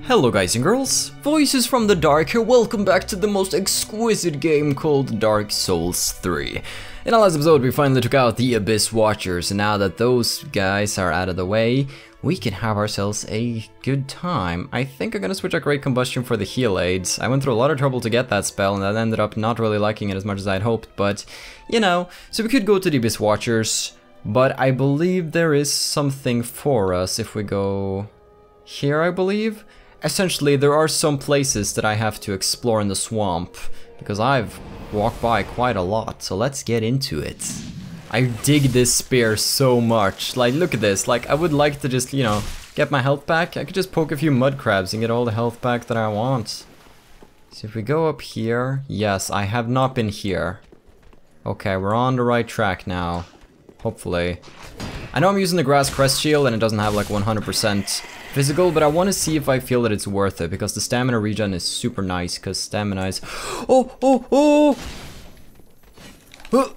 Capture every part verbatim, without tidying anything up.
Hello guys and girls, Voices from the Dark here, welcome back to the most exquisite game called Dark Souls three. In our last episode we finally took out the Abyss Watchers, and now that those guys are out of the way, we can have ourselves a good time. I think I'm gonna switch out Great Combustion for the heal aids. I went through a lot of trouble to get that spell and I ended up not really liking it as much as I'd hoped, but you know, so we could go to the Abyss Watchers, but I believe there is something for us if we go here, I believe. Essentially, there are some places that I have to explore in the swamp, because I've walked by quite a lot, so let's get into it. I dig this spear so much. Like, look at this. Like, I would like to just, you know, get my health back. I could just poke a few mud crabs and get all the health back that I want. So if we go up here, yes, I have not been here. Okay, we're on the right track now. Hopefully. I know I'm using the grass crest shield and it doesn't have like one hundred percent physical, but I want to see if I feel that it's worth it, because the stamina regen is super nice, because stamina is... Oh, oh, oh! Oh!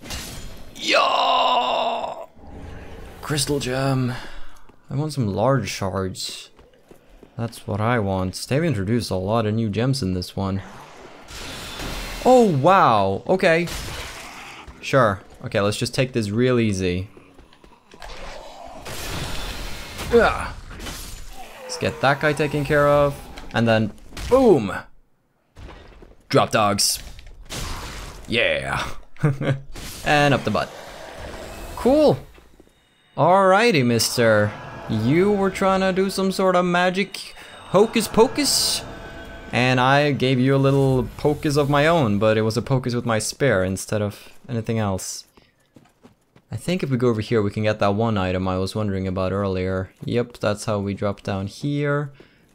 Yeah! Crystal gem. I want some large shards. That's what I want. They've introduced a lot of new gems in this one. Oh, wow. Okay. Sure. Okay, let's just take this real easy. Ugh. Let's get that guy taken care of. And then, boom! Drop dogs. Yeah. And up the butt. Cool. Alrighty, mister. You were trying to do some sort of magic hocus pocus? And I gave you a little pocus of my own, but it was a pocus with my spear instead of anything else. I think if we go over here we can get that one item I was wondering about earlier. Yep, that's how we drop down here.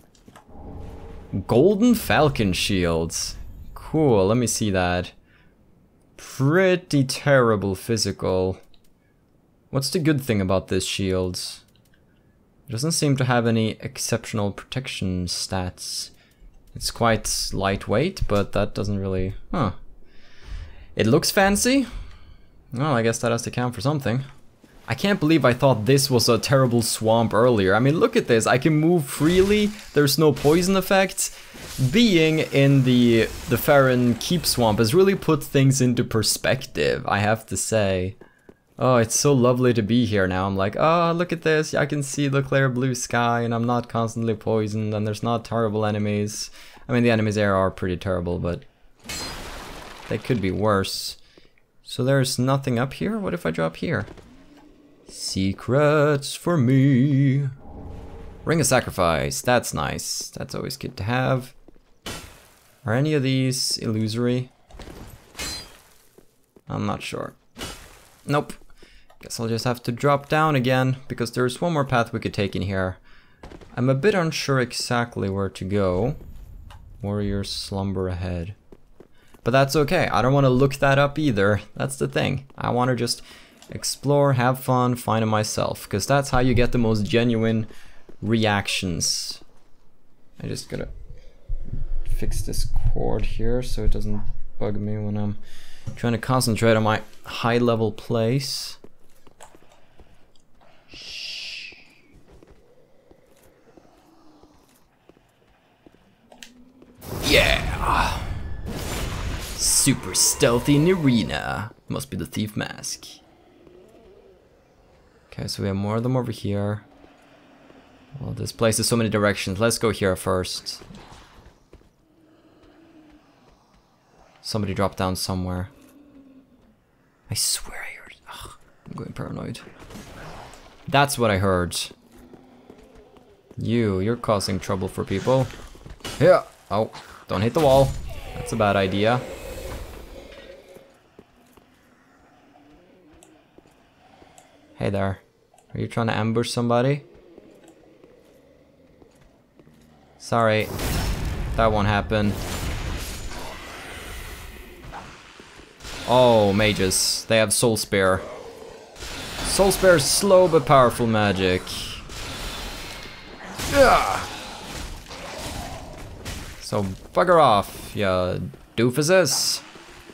Golden Falcon Shields. Cool, let me see that. Pretty terrible physical. What's the good thing about this shield? It doesn't seem to have any exceptional protection stats. It's quite lightweight, but that doesn't really... Huh. It looks fancy. Well, I guess that has to count for something. I can't believe I thought this was a terrible swamp earlier. I mean, look at this. I can move freely. There's no poison effects. Being in the the Farron Keep Swamp has really put things into perspective, I have to say. Oh, it's so lovely to be here now. I'm like, oh, look at this. I can see the clear blue sky and I'm not constantly poisoned and there's not terrible enemies. I mean, the enemies there are pretty terrible, but they could be worse. So there's nothing up here? What if I drop here? Secrets for me. Ring of Sacrifice. That's nice. That's always good to have. Are any of these illusory? I'm not sure. Nope. Guess I'll just have to drop down again, because there's one more path we could take in here. I'm a bit unsure exactly where to go. Warriors slumber ahead. But that's okay, I don't want to look that up either. That's the thing. I want to just explore, have fun, find it myself, because that's how you get the most genuine reactions. I just gotta fix this cord here so it doesn't bug me when I'm trying to concentrate on my high level place. Shh. Yeah! Super stealthy in the arena. Must be the thief mask. Okay, so we have more of them over here. Well, this place has so many directions. Let's go here first. Somebody dropped down somewhere. I swear I heard. Ugh, I'm going paranoid. That's what I heard. You, you're causing trouble for people. Yeah. Oh, don't hit the wall. That's a bad idea. Hey there. Are you trying to ambush somebody? Sorry. That won't happen. Oh, mages. They have Soul Spear. Soul Spear is slow but powerful magic. Ugh. So bugger off, ya doofuses.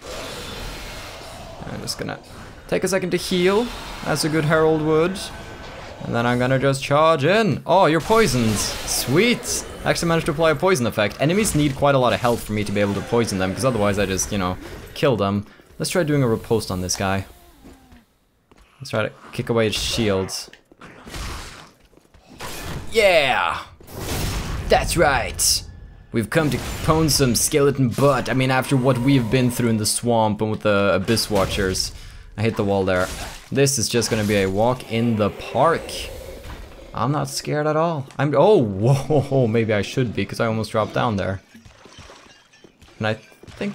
I'm just gonna take a second to heal, as a good herald would. And then I'm gonna just charge in. Oh, you're poisoned. Sweet. I actually managed to apply a poison effect. Enemies need quite a lot of health for me to be able to poison them, because otherwise I just, you know, kill them. Let's try doing a riposte on this guy. Let's try to kick away his shields. Yeah! That's right! We've come to pwn some skeleton butt. I mean, after what we've been through in the swamp and with the Abyss Watchers. I hit the wall there. This is just gonna be a walk in the park. I'm not scared at all. I'm- oh, whoa, maybe I should be, because I almost dropped down there. And I think...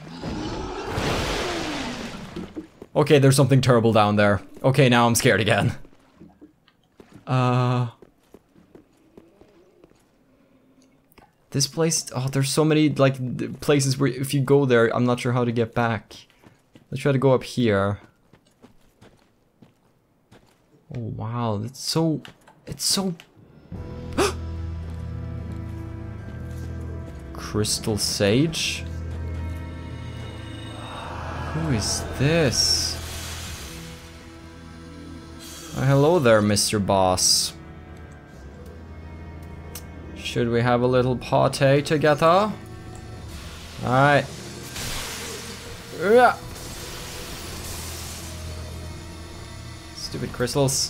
okay, there's something terrible down there. Okay, now I'm scared again. Uh... This place, oh, there's so many, like, places where if you go there, I'm not sure how to get back. Let's try to go up here. Oh, wow, it's so, it's so... Crystal Sage? Who is this? Oh, hello there, Mister Boss. Should we have a little party together? Alright. Stupid crystals.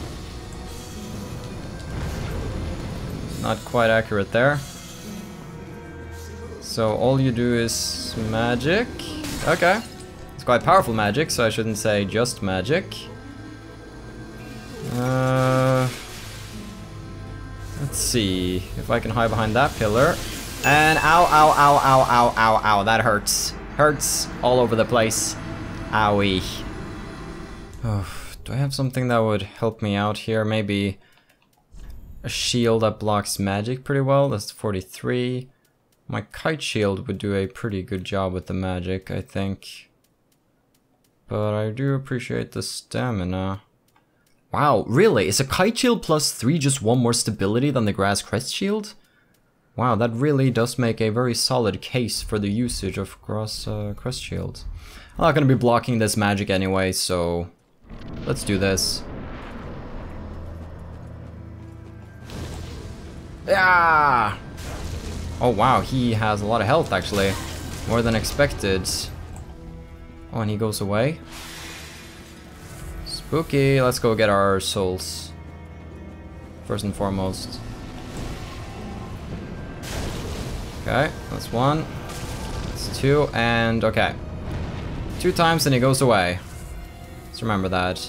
Not quite accurate there. So all you do is magic. Okay. It's quite powerful magic, so I shouldn't say just magic. Uh... Let's see if I can hide behind that pillar. And ow, ow, ow, ow, ow, ow, ow, that hurts. Hurts all over the place. Owie. Oh, do I have something that would help me out here? Maybe a shield that blocks magic pretty well. That's forty-three. My kite shield would do a pretty good job with the magic, I think. But I do appreciate the stamina. Wow, really? Is a kite shield plus three just one more stability than the grass crest shield? Wow, that really does make a very solid case for the usage of grass uh, crest shields. I'm not gonna be blocking this magic anyway, so let's do this. Yeah! Oh wow, he has a lot of health actually. More than expected. Oh, and he goes away. Spooky, let's go get our souls. First and foremost. Okay, that's one. That's two, and okay. Two times and he goes away. Let's remember that.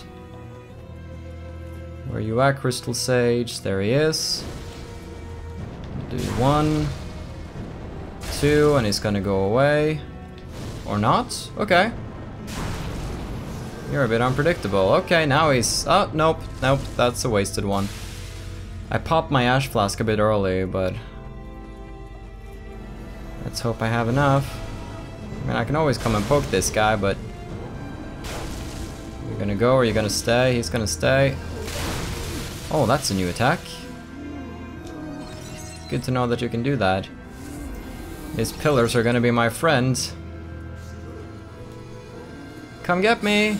Where are you at, Crystal Sage? There he is. Do one. Two, and he's gonna go away. Or not? Okay. You're a bit unpredictable. Okay, now he's... oh, nope, nope, that's a wasted one. I popped my ash flask a bit early, but... let's hope I have enough. I mean, I can always come and poke this guy, but... you're gonna go or you're gonna stay? He's gonna stay. Oh, that's a new attack. Good to know that you can do that. His pillars are gonna be my friends. Come get me!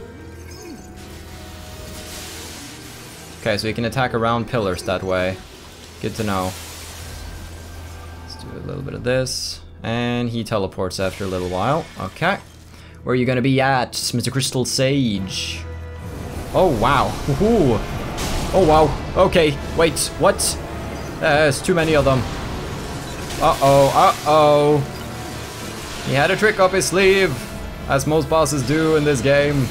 Okay, so you can attack around pillars that way. Good to know. Let's do a little bit of this. And he teleports after a little while. Okay. Where are you gonna be at, Mister Crystal Sage? Oh, wow. Woohoo! Oh, wow. Okay, wait, what? There's too many of them. Uh-oh, uh-oh. He had a trick up his sleeve, as most bosses do in this game.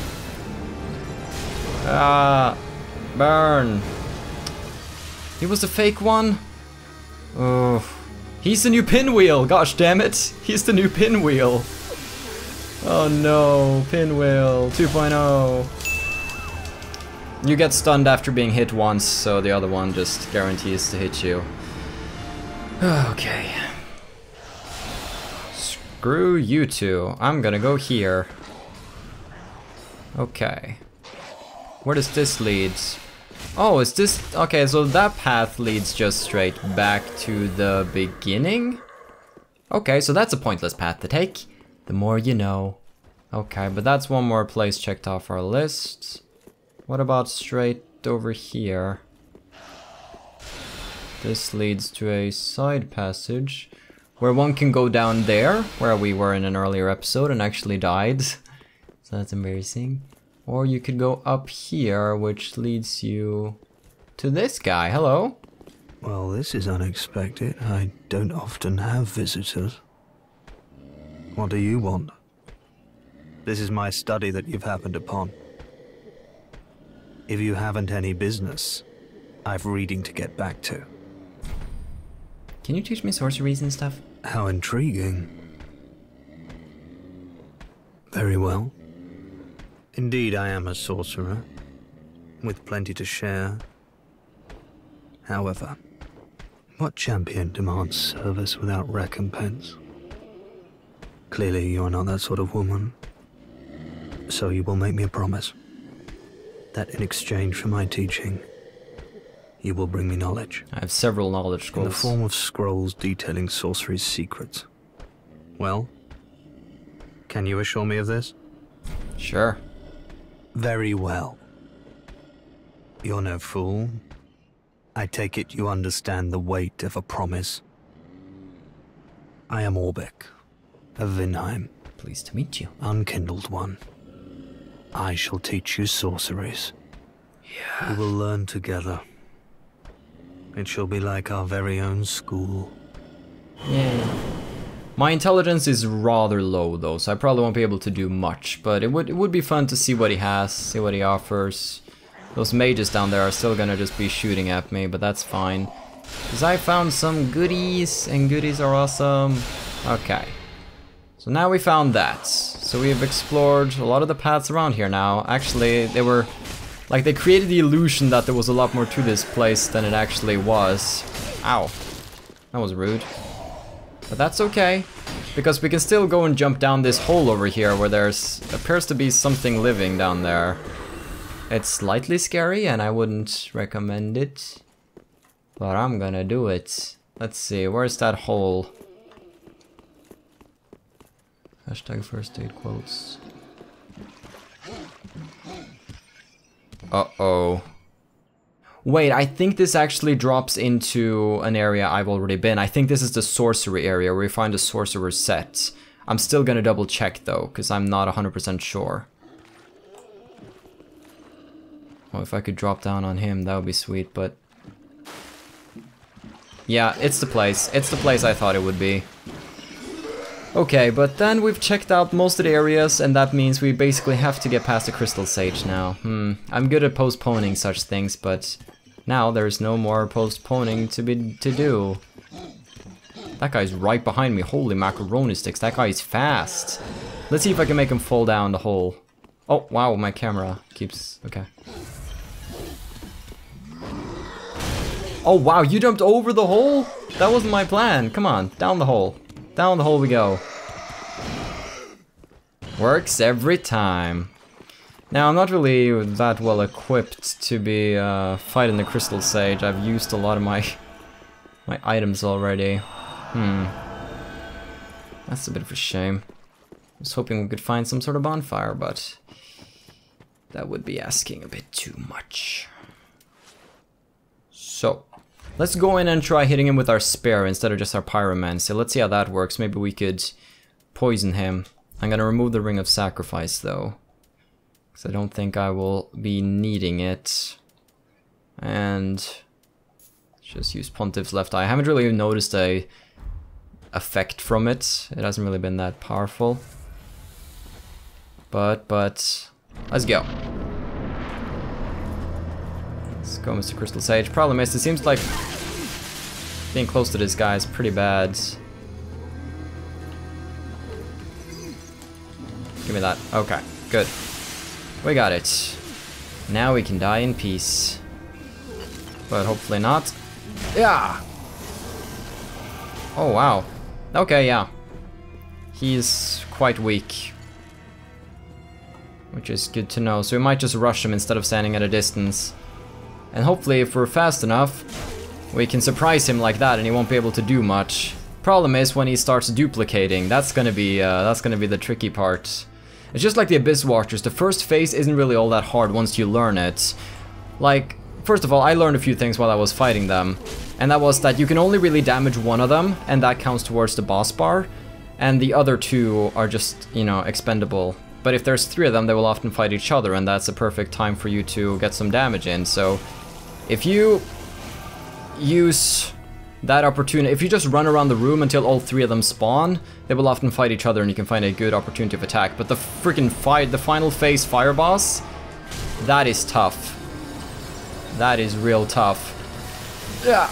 Ah, burn. He was the fake one? Oh, he's the new Pinwheel, gosh damn it. He's the new Pinwheel. Oh no, Pinwheel two point oh. You get stunned after being hit once, so the other one just guarantees to hit you. Okay. Screw you two. I'm gonna go here. Okay. Where does this lead? Oh, is this... okay, so that path leads just straight back to the beginning? Okay, so that's a pointless path to take. The more you know. Okay, but that's one more place checked off our list. What about straight over here? this leads to a side passage where one can go down there, where we were in an earlier episode and actually died. So that's embarrassing. Or you could go up here, which leads you to this guy. Hello. Well, this is unexpected. I don't often have visitors. What do you want? This is my study that you've happened upon. If you haven't any business, I've reading to get back to. Can you teach me sorceries and stuff? How intriguing. Very well. Indeed, I am a sorcerer, with plenty to share. However, what champion demands service without recompense? Clearly, you're not that sort of woman. So you will make me a promise that in exchange for my teaching, you will bring me knowledge. I have several knowledge scrolls. In the form of scrolls detailing sorcery's secrets. Well, can you assure me of this? Sure. Very well. You're no fool. I take it you understand the weight of a promise. I am Orbeck, of Vinheim. Pleased to meet you. Unkindled one. I shall teach you sorceries. Yeah. We will learn together. It shall be like our very own school. Yay. My intelligence is rather low though, so I probably won't be able to do much, but it would it would be fun to see what he has, see what he offers. Those mages down there are still gonna just be shooting at me, but that's fine. Because I found some goodies, and goodies are awesome. Okay. So now we found that. So we've explored a lot of the paths around here now. Actually, they were... like, they created the illusion that there was a lot more to this place than it actually was. Ow. That was rude. But that's okay, because we can still go and jump down this hole over here where there's appears to be something living down there. It's slightly scary and I wouldn't recommend it, but I'm gonna do it. Let's see, where's that hole? Hashtag first aid quotes. Uh-oh. Wait, I think this actually drops into an area I've already been. I think this is the sorcery area where we find the sorcerer's set. I'm still gonna double check though, because I'm not one hundred percent sure. Well, if I could drop down on him, that would be sweet, but... yeah, it's the place. It's the place I thought it would be. Okay, but then we've checked out most of the areas, and that means we basically have to get past the Crystal Sage now. Hmm, I'm good at postponing such things, but now there's no more postponing to be to do. That guy's right behind me. Holy macaroni sticks, that guy's fast. Let's see if I can make him fall down the hole. Oh, wow, my camera keeps... okay. Oh, wow, you jumped over the hole? That wasn't my plan. Come on, down the hole. Down the hole we go. Works every time. Now, I'm not really that well equipped to be uh, fighting the Crystal Sage. I've used a lot of my my items already. Hmm. That's a bit of a shame. I was hoping we could find some sort of bonfire, but that would be asking a bit too much. So, let's go in and try hitting him with our spear instead of just our pyromancy. Let's see how that works. Maybe we could poison him. I'm gonna remove the Ring of Sacrifice though, because I don't think I will be needing it. And just use Pontiff's Left Eye. I haven't really noticed a effect from it. It hasn't really been that powerful. But, but, let's go. Let's go, Mister Crystal Sage. Problem is, it seems like being close to this guy is pretty bad. Give me that. Okay, good. We got it. Now we can die in peace. But hopefully not. Yeah! Oh, wow. Okay, yeah. He's quite weak. Which is good to know. So we might just rush him instead of standing at a distance. And hopefully, if we're fast enough, we can surprise him like that and he won't be able to do much. Problem is when he starts duplicating. That's gonna be uh, that's gonna be the tricky part. It's just like the Abyss Watchers. The first phase isn't really all that hard once you learn it. Like, first of all, I learned a few things while I was fighting them. And that was that you can only really damage one of them, and that counts towards the boss bar. And the other two are just, you know, expendable. But if there's three of them, they will often fight each other, and that's a perfect time for you to get some damage in. So if you use that opportunity, if you just run around the room until all three of them spawn, they will often fight each other and you can find a good opportunity of attack. But the freaking fight, the final phase fire boss, that is tough. That is real tough. Yeah.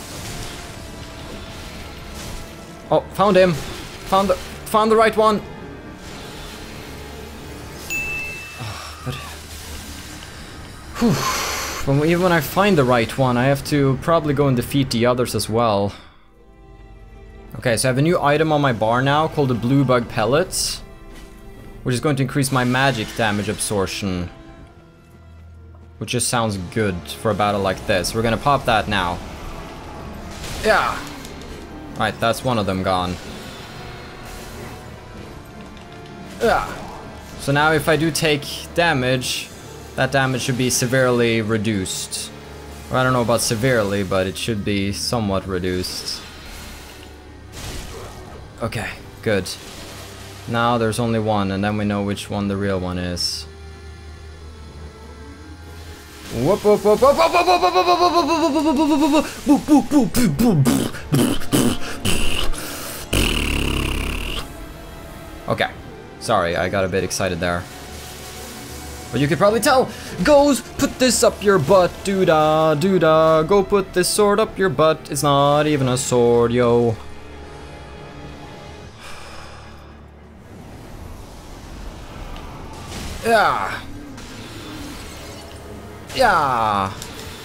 Oh, found him. Found the found the right one. Oh, but whew. But even when I find the right one, I have to probably go and defeat the others as well. Okay, so I have a new item on my bar now called the Blue Bug Pellets, which is going to increase my magic damage absorption, which just sounds good for a battle like this. We're gonna pop that now. Yeah. Right, that's one of them gone. Yeah. So now if I do take damage, that damage should be severely reduced. Or I don't know about severely, but it should be somewhat reduced. Okay, good. Now there's only one, and then we know which one the real one is. Whoop whoop whoop whoop whoop whoop whoop whoop whoop whoop whoop whoop. Okay, sorry, I got a bit excited there. But you could probably tell. Goes, put this up your butt, doo-da, doo-da. Go put this sword up your butt. It's not even a sword, yo. Yeah. Yeah.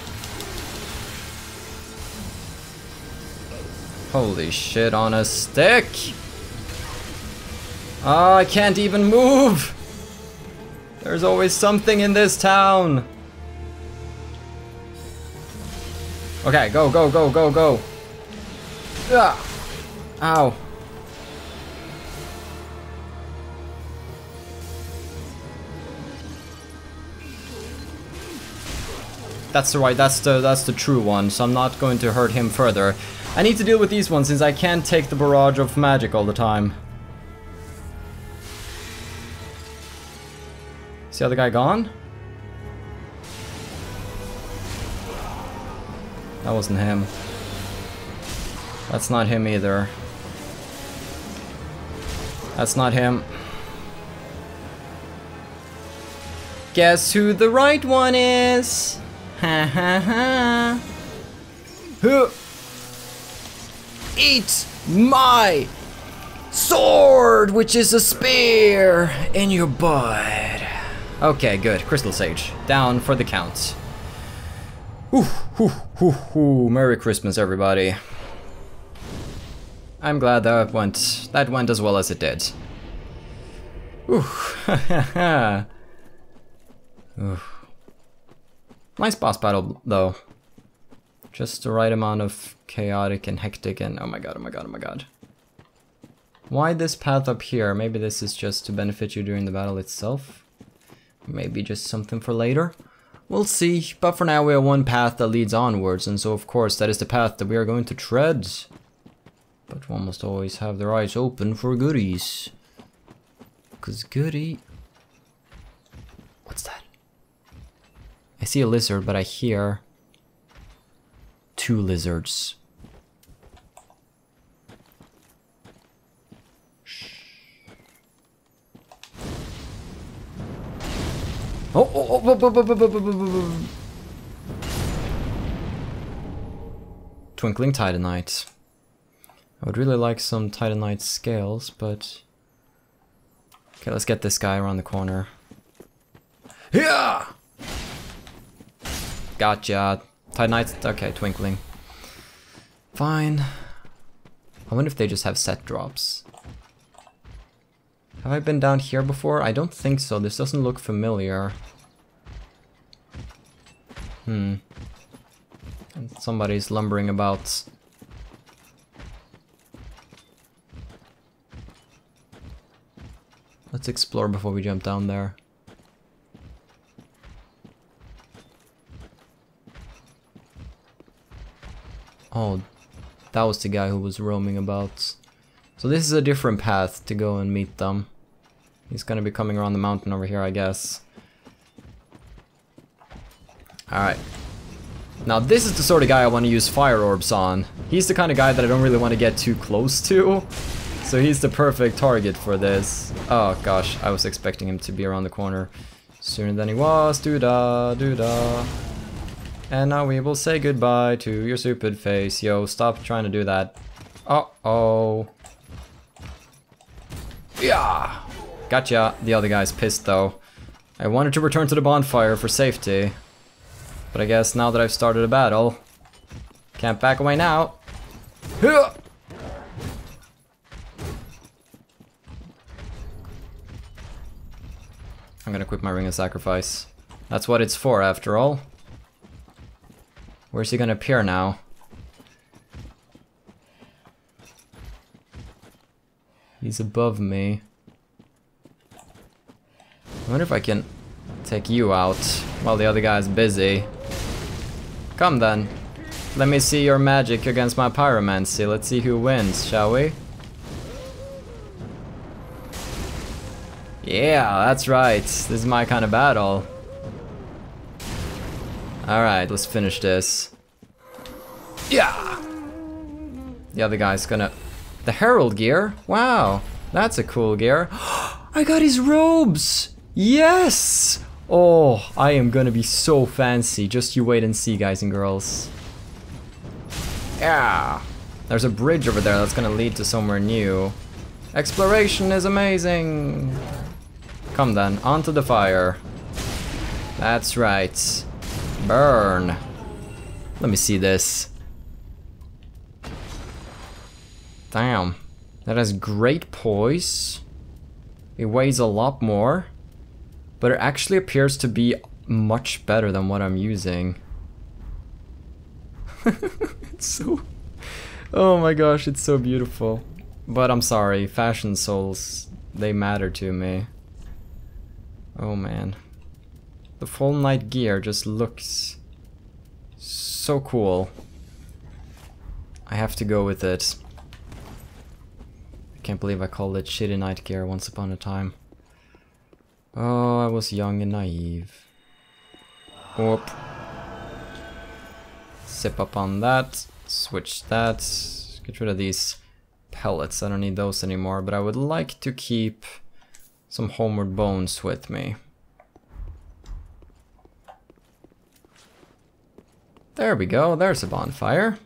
Holy shit on a stick. Oh, I can't even move. There's always something in this town. Okay, go, go, go, go, go. Yeah. Ow. That's the right, that's the that's the true one, so I'm not going to hurt him further. I need to deal with these ones since I can't take the barrage of magic all the time. Is the other guy gone? That wasn't him. That's not him either. That's not him. Guess who the right one is? Ha ha ha. Huh. Eat my sword, which is a spear, in your butt. Okay, good. Crystal Sage. Down for the count. Ooh, ooh, ooh, ooh. Merry Christmas, everybody. I'm glad that went that went as well as it did. Ooh. Ooh. Nice boss battle, though. Just the right amount of chaotic and hectic and oh my god, oh my god, oh my god. Why this path up here? Maybe this is just to benefit you during the battle itself. Maybe just something for later. We'll see, but for now we have one path that leads onwards, and so of course that is the path that we are going to tread. But one must always have their eyes open for goodies. Cause goodie... What's that? I see a lizard, but I hear... two lizards. Oh, oh, oh, oh, oh, oh, oh, oh, oh. Twinkling Titanite. I would really like some Titanite scales, but... Okay, let's get this guy around the corner. Yeah! Gotcha. Titanite, okay, Twinkling. Fine. I wonder if they just have set drops. Have I been down here before? I don't think so. This doesn't look familiar. Hmm. And somebody's lumbering about. Let's explore before we jump down there. Oh, That was the guy who was roaming about. So this is a different path to go and meet them. He's gonna be coming around the mountain over here, I guess. Alright. Now this is the sort of guy I want to use fire orbs on. He's the kind of guy that I don't really want to get too close to. So he's the perfect target for this. Oh gosh, I was expecting him to be around the corner sooner than he was. Doo-da, doo-da. And now we will say goodbye to your stupid face. Yo, stop trying to do that. Uh-oh. Yeah. Gotcha. The other guy's pissed though. I wanted to return to the bonfire for safety. But I guess now that I've started a battle, can't back away now. Huh! I'm gonna equip my Ring of Sacrifice. That's what it's for, after all. Where's he gonna appear now? He's above me. I wonder if I can take you out while the other guy's busy. Come then. Let me see your magic against my pyromancy. Let's see who wins, shall we? Yeah, that's right. This is my kind of battle. Alright, let's finish this. Yeah! The other guy's gonna... The Herald gear? Wow, that's a cool gear. I got his robes! Yes! Oh, I am gonna be so fancy. Just you wait and see, guys and girls. Yeah! There's a bridge over there that's gonna lead to somewhere new. Exploration is amazing! Come then, onto the fire. That's right. Burn. Let me see this. Damn. That has great poise. It weighs a lot more. But it actually appears to be much better than what I'm using. It's so... Oh my gosh, it's so beautiful. But I'm sorry, fashion souls, they matter to me. Oh man. The full night gear just looks so cool. I have to go with it. I can't believe I called it shitty night gear once upon a time. Oh, I was young and naive. Whoop. Sip up on that. Switch that. Get rid of these pellets. I don't need those anymore, but I would like to keep some homeward bones with me. There we go, there's a bonfire.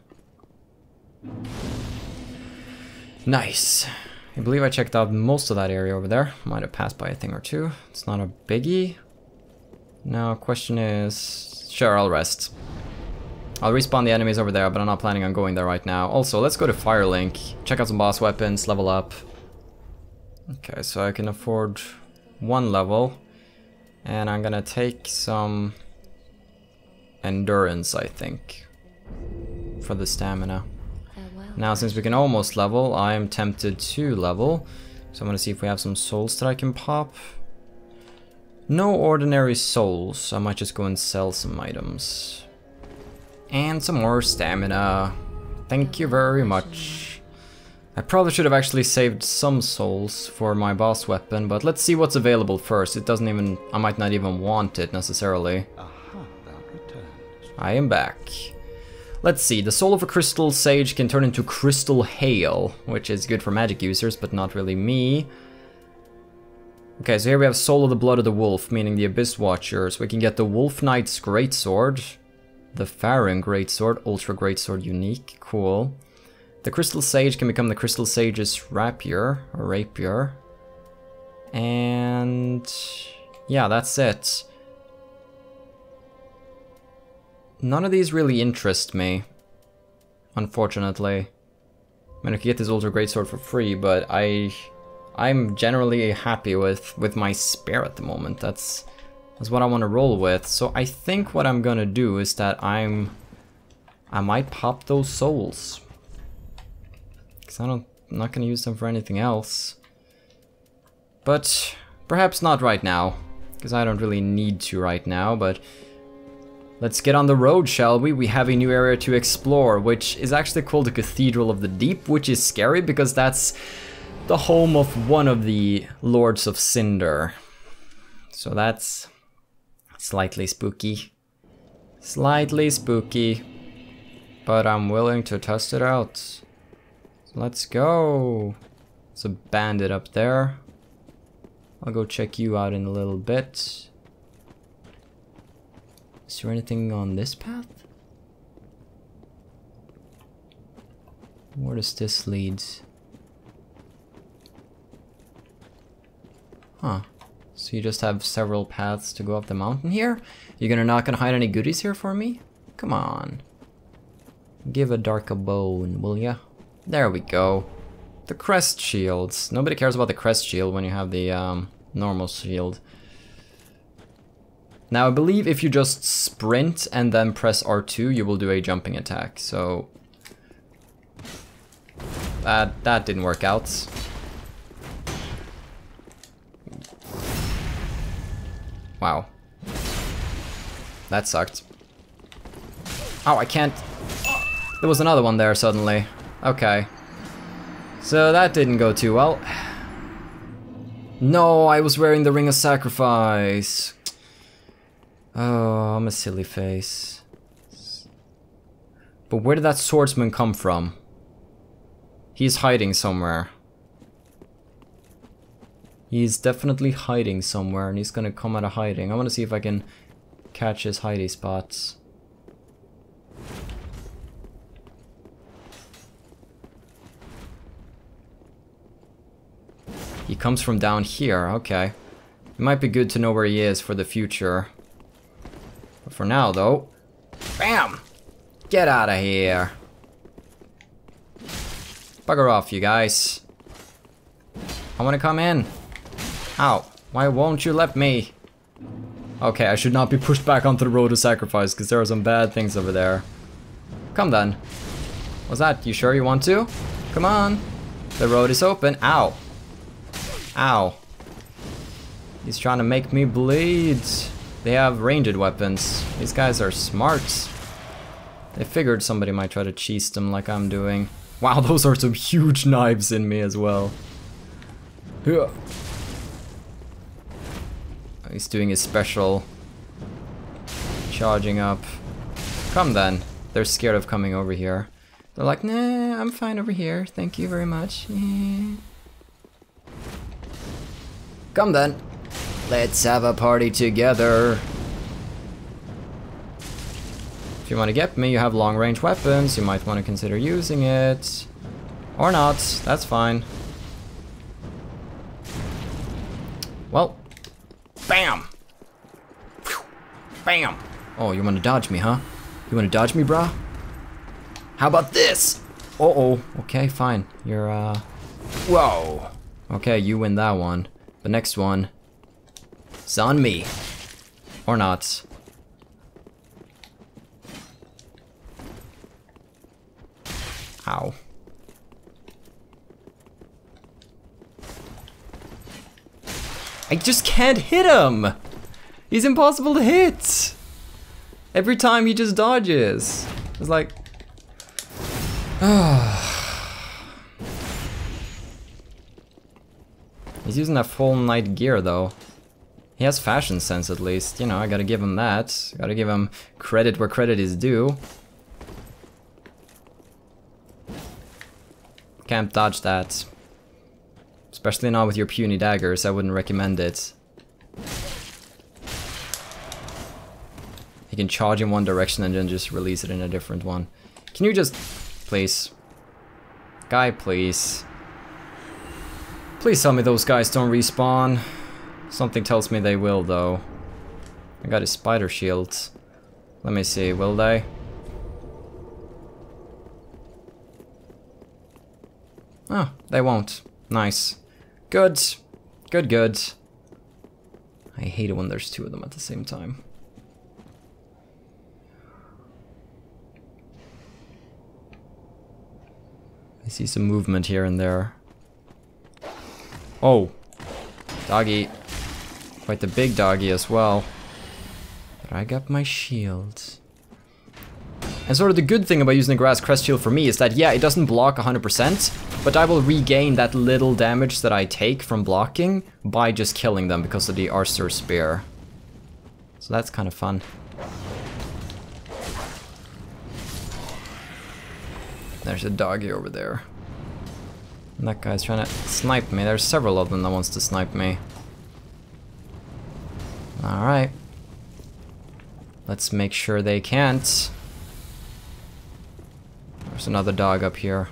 Nice. I believe I checked out most of that area over there. Might have passed by a thing or two. It's not a biggie. Now, question is... Sure, I'll rest. I'll respawn the enemies over there, but I'm not planning on going there right now. Also, let's go to Firelink. Check out some boss weapons, level up. Okay, so I can afford one level. And I'm gonna take some... endurance, I think, for the stamina. Now, since we can almost level, I am tempted to level. So I'm gonna see if we have some souls that I can pop. No ordinary souls, so I might just go and sell some items. And some more stamina. Thank you very much. I probably should have actually saved some souls for my boss weapon, but let's see what's available first. It doesn't even... I might not even want it necessarily. I am back. Let's see, the soul of a crystal sage can turn into crystal hail, which is good for magic users, but not really me. Okay, so here we have soul of the blood of the wolf, meaning the abyss watchers. We can get the wolf knight's greatsword, the Farron greatsword, ultra greatsword unique, cool. The crystal sage can become the crystal sage's rapier, or rapier. And yeah, that's it. None of these really interest me, unfortunately. I mean, I could get this Ultra Greatsword for free, but I, I'm generally happy with with my spear at the moment. That's that's what I want to roll with. So I think what I'm gonna do is that I'm, I might pop those souls, because I don't, I'm not gonna use them for anything else. But perhaps not right now, because I don't really need to right now. But let's get on the road, shall we? We have a new area to explore, which is actually called the Cathedral of the Deep, which is scary because that's the home of one of the Lords of Cinder. So that's slightly spooky. Slightly spooky. But I'm willing to test it out. So let's go. There's a bandit up there. I'll go check you out in a little bit. Is there anything on this path? Where does this lead? Huh. So you just have several paths to go up the mountain here? You're gonna not gonna hide any goodies here for me? Come on. Give a dark a bone, will ya? There we go. The crest shields. Nobody cares about the crest shield when you have the um, normal shield. Now I believe if you just sprint and then press R two, you will do a jumping attack. So that that didn't work out. Wow. That sucked. Oh, I can't. There was another one there suddenly. Okay. So that didn't go too well. No, I was wearing the Ring of Sacrifice. Oh, I'm a silly face. But where did that swordsman come from? He's hiding somewhere. He's definitely hiding somewhere, and he's gonna come out of hiding. I wanna see if I can catch his hidey spots. He comes from down here, okay. It might be good to know where he is for the future. But for now, though... Bam! Get out of here! Bugger off, you guys. I wanna come in. Ow. Why won't you let me? Okay, I should not be pushed back onto the road of sacrifice, because there are some bad things over there. Come then. What's that? You sure you want to? Come on. The road is open. Ow. Ow. He's trying to make me bleed. They have ranged weapons. These guys are smart. They figured somebody might try to cheese them like I'm doing. Wow, those are some huge knives in me as well. Yeah. He's doing his special. Charging up. Come then. They're scared of coming over here. They're like, nah, I'm fine over here. Thank you very much. Yeah. Come then. Let's have a party together. If you want to get me, you have long range weapons. You might want to consider using it. Or not. That's fine. Well. Bam! Bam! Oh, you want to dodge me, huh? You want to dodge me, brah? How about this? Uh-oh. Okay, fine. You're, uh... Whoa! Okay, you win that one. The next one is on me. Or not. Ow. I just can't hit him! He's impossible to hit! Every time he just dodges. It's like... He's using that full knight gear though. He has fashion sense at least, you know, I gotta give him that. Gotta give him credit where credit is due. Can't dodge that. Especially not with your puny daggers, I wouldn't recommend it. You can charge in one direction and then just release it in a different one. Can you just... Please. Guy, please. Please tell me those guys don't respawn. Something tells me they will, though. I got his spider shields. Let me see, will they? Oh, they won't. Nice. Good. Good, good. I hate it when there's two of them at the same time. I see some movement here and there. Oh. Doggy. Quite the big doggy as well. But But I got my shield. And sort of the good thing about using the grass crest shield for me is that, yeah, it doesn't block one hundred percent, but I will regain that little damage that I take from blocking by just killing them because of the Arthur Spear. So that's kind of fun. There's a doggy over there. And that guy's trying to snipe me. There's several of them that wants to snipe me. Alright. Let's make sure they can't. There's another dog up here.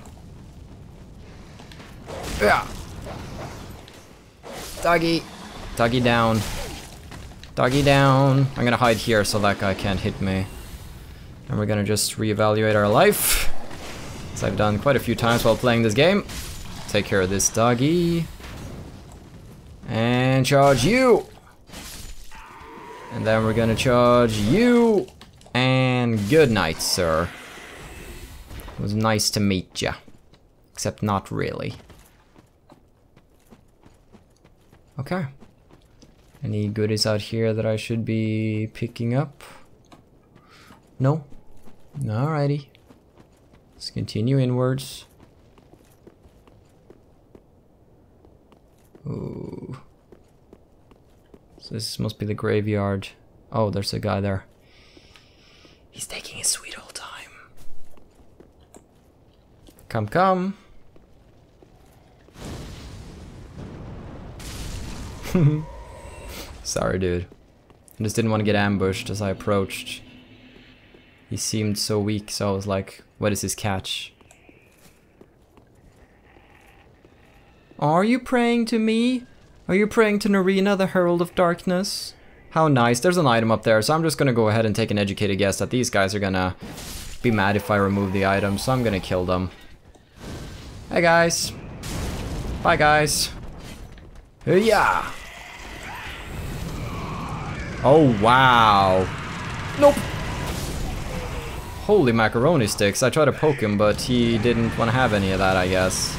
Yeah. Doggy. Doggy down. Doggy down. I'm gonna hide here so that guy can't hit me. And we're gonna just reevaluate our life. As I've done quite a few times while playing this game. Take care of this doggy. And charge you. And then we're gonna charge you. And good night, sir. It was nice to meet ya. Except not really. Okay. Any goodies out here that I should be picking up? No? Alrighty. Let's continue inwards. Ooh. So this must be the graveyard. Oh, there's a guy there. He's taking his sweet old time. Come, come. Sorry, dude. I just didn't want to get ambushed as I approached. He seemed so weak, so I was like, what is his catch? Are you praying to me? Are you praying to Narina, the Herald of Darkness? How nice. There's an item up there, so I'm just gonna go ahead and take an educated guess that these guys are gonna be mad if I remove the item, so I'm gonna kill them. Hey guys. Bye guys. Yeah. Oh wow. Nope. Holy macaroni sticks. I tried to poke him, but he didn't want to have any of that, I guess.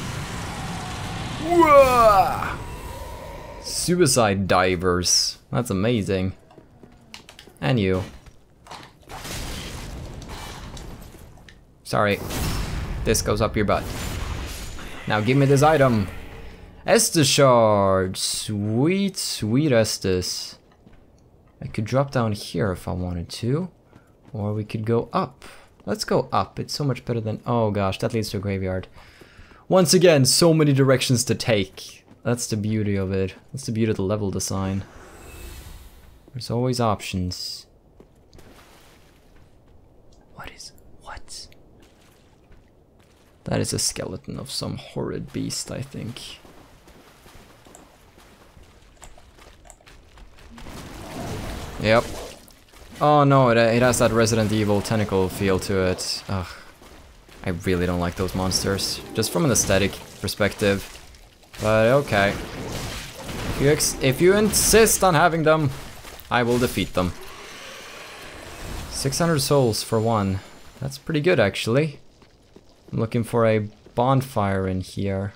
Whoa! Suicide divers. That's amazing. And you. Sorry. This goes up your butt. Now give me this item. Estus shard. Sweet, sweet Estus. I could drop down here if I wanted to. Or we could go up. Let's go up. It's so much better than... Oh gosh, that leads to a graveyard. Once again, so many directions to take. That's the beauty of it. That's the beauty of the level design. There's always options. What is... What? That is a skeleton of some horrid beast, I think. Yep. Oh no, it, it has that Resident Evil tentacle feel to it. Ugh. I really don't like those monsters, just from an aesthetic perspective. But okay. If you, ex if you insist on having them, I will defeat them. six hundred souls for one. That's pretty good, actually. I'm looking for a bonfire in here.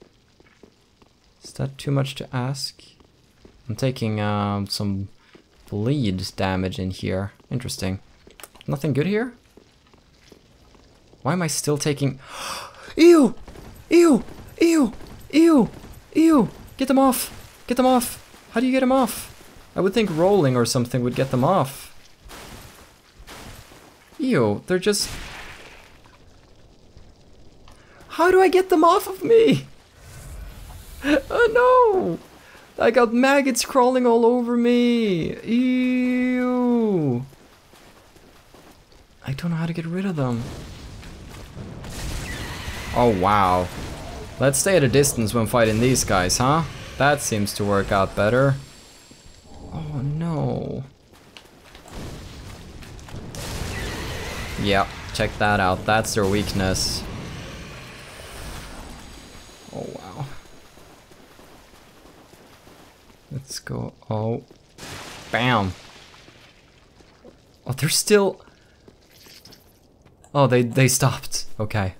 Is that too much to ask? I'm taking um, some bleed damage in here. Interesting. Nothing good here? Why am I still taking... Ew! Ew! Ew! Ew! Ew! Get them off! Get them off! How do you get them off? I would think rolling or something would get them off. Ew, they're just... How do I get them off of me? Oh no! I got maggots crawling all over me! Ew! I don't know how to get rid of them. Oh wow. Let's stay at a distance when fighting these guys, huh? That seems to work out better. Oh no. Yep, check that out. That's their weakness. Oh wow. Let's go. Oh. Bam. Oh, they're still... Oh, they, they stopped. Okay.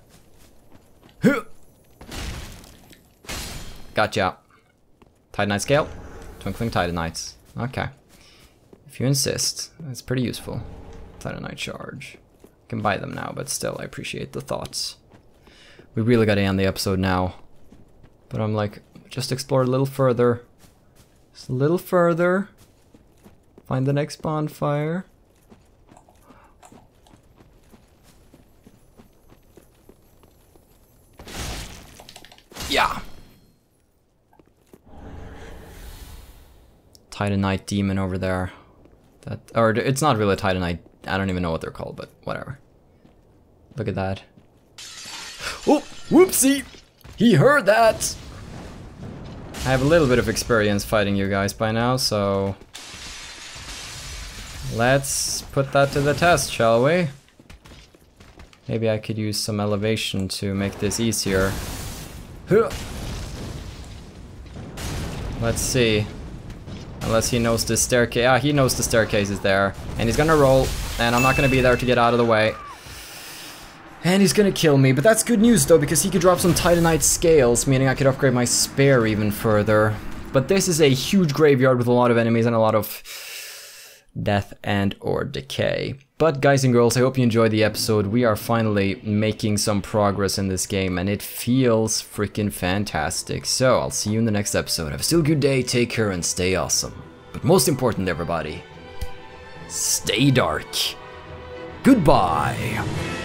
Gotcha. Titanite scale. Twinkling Titanites. Okay. If you insist, it's pretty useful. Titanite charge. Can buy them now, but still, I appreciate the thoughts. We really gotta end the episode now. But I'm like, just explore a little further. Just a little further. Find the next bonfire. Yeah! Titanite demon over there. That, or it's not really a Titanite. I don't even know what they're called, but whatever. Look at that. Oh, whoopsie! He heard that! I have a little bit of experience fighting you guys by now, so... let's put that to the test, shall we? Maybe I could use some elevation to make this easier. Let's see. Unless he knows the staircase. Ah, he knows the staircase is there. And he's gonna roll. And I'm not gonna be there to get out of the way. And he's gonna kill me. But that's good news though, because he could drop some Titanite scales, meaning I could upgrade my spear even further. But this is a huge graveyard with a lot of enemies and a lot of death and or decay. But guys and girls, I hope you enjoyed the episode. We are finally making some progress in this game, and it feels freaking fantastic. So I'll see you in the next episode. Have a still good day, take care, and stay awesome. But most important, everybody, stay dark. Goodbye.